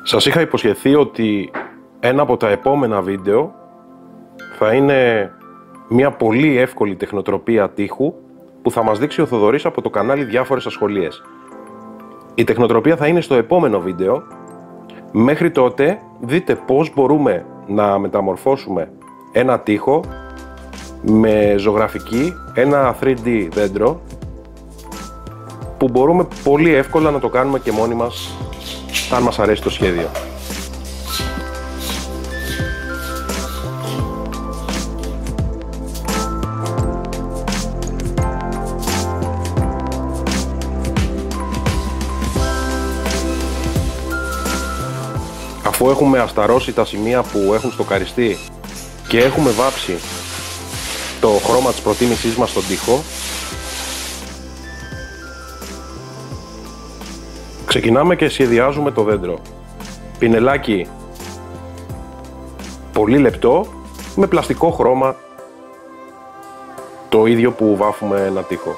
Σας είχα υποσχεθεί ότι ένα από τα επόμενα βίντεο θα είναι μια πολύ εύκολη τεχνοτροπία τοίχου που θα μας δείξει ο Θοδωρής από το κανάλι Διάφορες Ασχολίες. Η τεχνοτροπία θα είναι στο επόμενο βίντεο. Μέχρι τότε δείτε πώς μπορούμε να μεταμορφώσουμε ένα τοίχο με ζωγραφική, ένα 3D δέντρο που μπορούμε πολύ εύκολα να το κάνουμε και μόνοι μας αν μας αρέσει το σχέδιο. Αφού έχουμε ασταρώσει τα σημεία που έχουν στοκαριστεί και έχουμε βάψει το χρώμα της προτίμησής μας στον τοίχο, ξεκινάμε και σχεδιάζουμε το δέντρο. Πινελάκι πολύ λεπτό με πλαστικό χρώμα, το ίδιο που βάφουμε ένα τοίχο.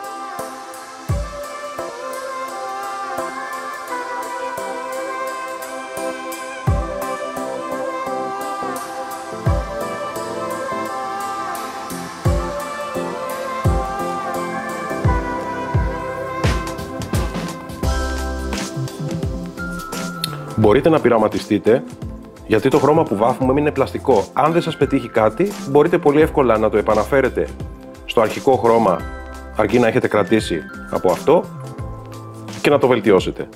Μπορείτε να πειραματιστείτε, γιατί το χρώμα που βάφουμε είναι πλαστικό. Αν δεν σας πετύχει κάτι, μπορείτε πολύ εύκολα να το επαναφέρετε στο αρχικό χρώμα, αρκεί να έχετε κρατήσει από αυτό, και να το βελτιώσετε.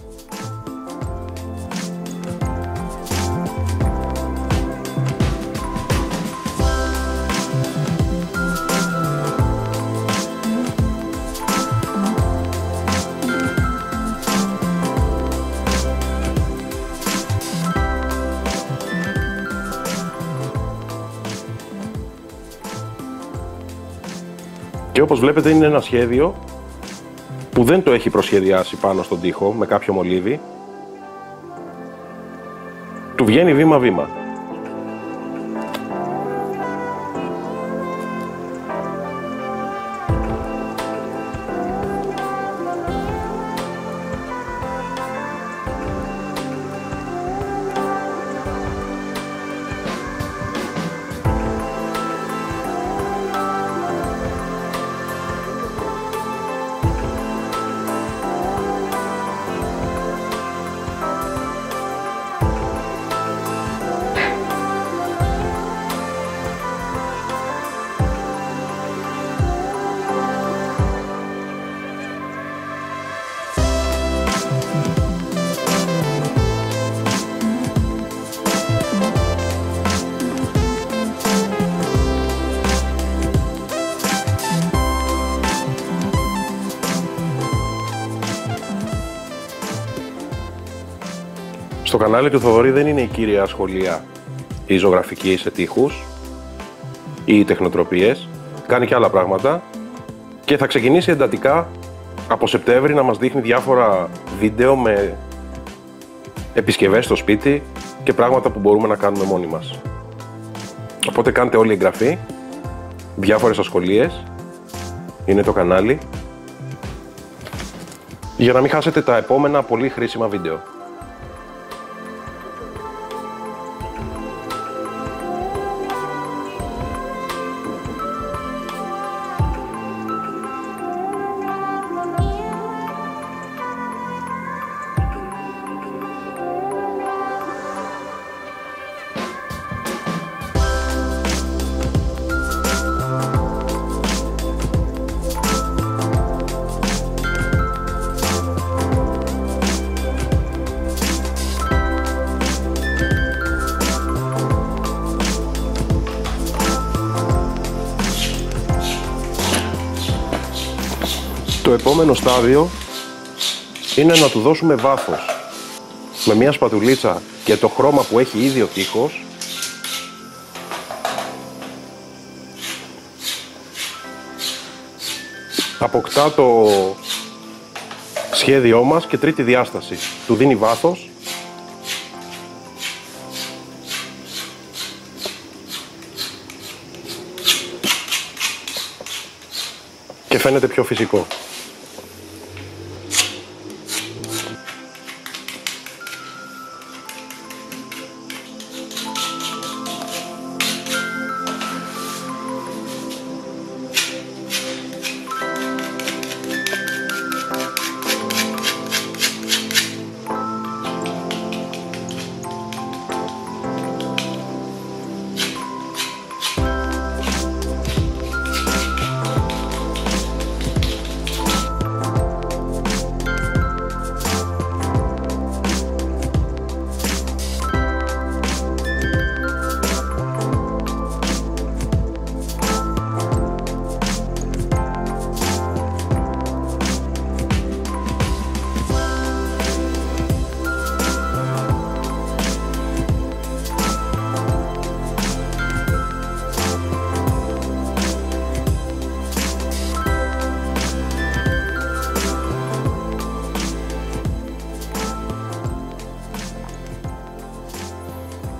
Και όπως βλέπετε είναι ένα σχέδιο που δεν το έχει προσχεδιάσει πάνω στον τοίχο με κάποιο μολύβι. Του βγαίνει βήμα-βήμα. Στο κανάλι του Θοδωρή δεν είναι η κύρια ασχολία η ζωγραφική σε τοίχους ή οι τεχνοτροπίες. Κάνει και άλλα πράγματα και θα ξεκινήσει εντατικά από Σεπτέμβρη να μας δείχνει διάφορα βίντεο με επισκευές στο σπίτι και πράγματα που μπορούμε να κάνουμε μόνοι μας. Οπότε κάντε όλη εγγραφή, Διάφορες Ασχολίες είναι το κανάλι, για να μην χάσετε τα επόμενα πολύ χρήσιμα βίντεο. Το επόμενο στάδιο είναι να του δώσουμε βάθος με μια σπατουλίτσα και το χρώμα που έχει ήδη ο τοίχος. Αποκτά το σχέδιό μας και τρίτη διάσταση. Του δίνει βάθος και φαίνεται πιο φυσικό.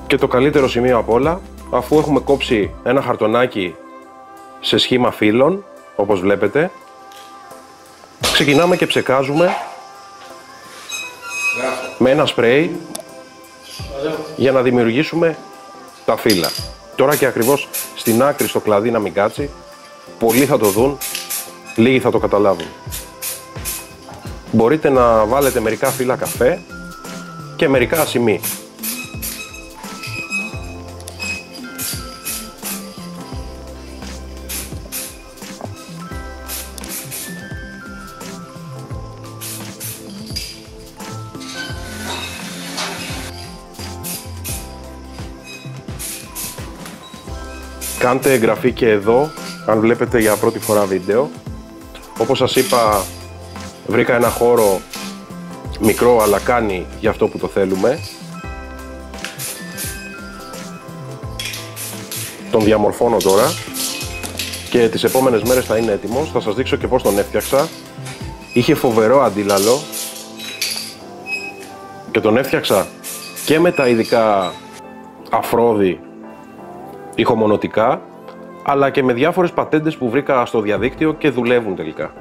Και το καλύτερο σημείο απ' όλα, αφού έχουμε κόψει ένα χαρτονάκι σε σχήμα φύλλων, όπως βλέπετε, ξεκινάμε και ψεκάζουμε με ένα σπρέι για να δημιουργήσουμε τα φύλλα. Τώρα και ακριβώς στην άκρη στο κλαδί να μην κάτσει, πολλοί θα το δουν, λίγοι θα το καταλάβουν. Μπορείτε να βάλετε μερικά φύλλα καφέ και μερικά ασημί. Κάντε εγγραφή και εδώ, αν βλέπετε για πρώτη φορά βίντεο. Όπως σας είπα, βρήκα ένα χώρο μικρό, αλλά κάνει για αυτό που το θέλουμε. Τον διαμορφώνω τώρα και τις επόμενες μέρες θα είναι έτοιμος. Θα σας δείξω και πώς τον έφτιαξα. Είχε φοβερό αντίλαλο και τον έφτιαξα και με τα ειδικά αφρόδι ηχομονωτικά, αλλά και με διάφορες πατέντες που βρήκα στο διαδίκτυο και δουλεύουν τελικά.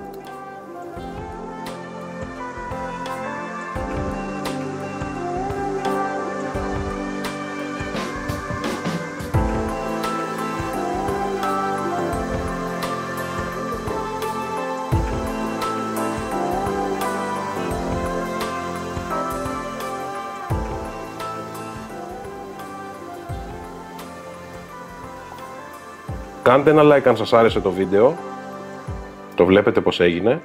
Κάντε ένα like αν σας άρεσε το βίντεο, το βλέπετε πως έγινε.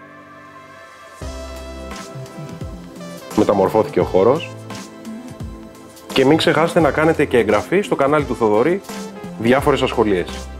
Μεταμορφώθηκε ο χώρος. Και μην ξεχάσετε να κάνετε και εγγραφή στο κανάλι του Θοδωρή, διάφορες ασχολίες.